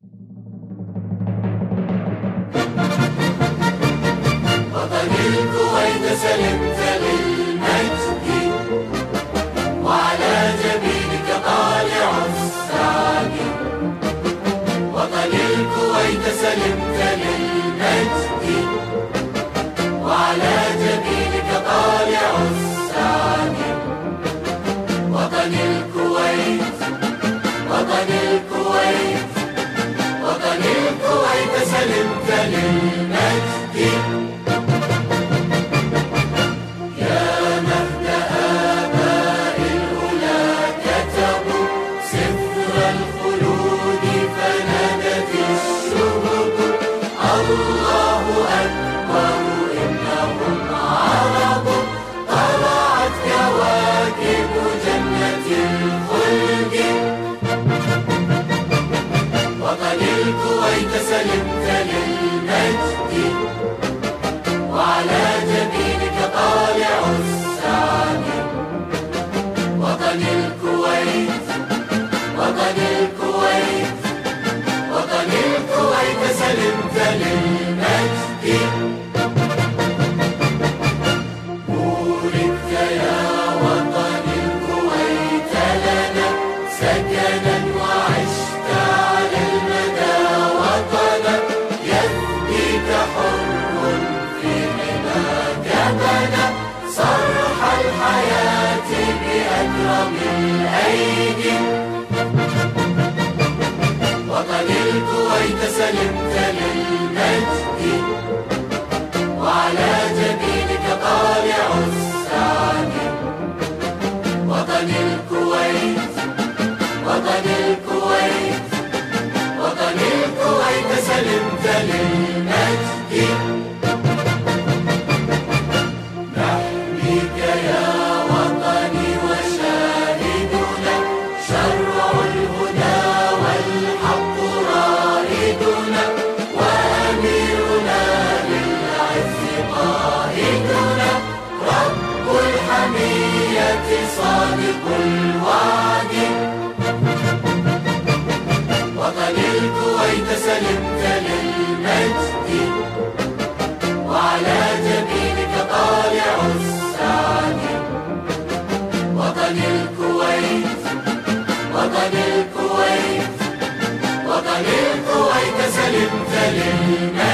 وطن الكويت سلمت للمجد، وعلى جبينك طالع السعد. وطن الكويت سلمت للمجد، وعلى جبينك طالع السعد. وطن الكويت، وطن الكويت، وطن الكويت سلمت للمجد. يا مهد آباء الأولى كتبوا سفر الخلود فنادت الشهب الله أكبر إنهم عرب. طلعت كواكب جنة الخلد. وطن الكويت سلمت للمجد، وعلى جبينك طالع السعد. وطن الكويت، وطن الكويت، وطن الكويت سلمت للمجد. بوركت يا وطن الكويت لنا سكنا، وعشت على المدى وطنا. يفديك حر في حماك بنى صرح الحياة بأكرم الأيدي. وطن الكويت سلمت للمجد، وعلى جبينك طالع السعد. وطن الكويت، وطن الكويت، وطن الكويت سلمت للمجد. نحميك يا وطني وشاهدنا، شرع الهدى والحق رائدنا، وأميرنا للعز قائدنا. رب الحمية صادق الوعد. وطن الكويت سلمت للمجد، وعلى جبينك طالع السعد. وطن الكويت، وطن الكويت، وطن الكويت سلمت للمجد.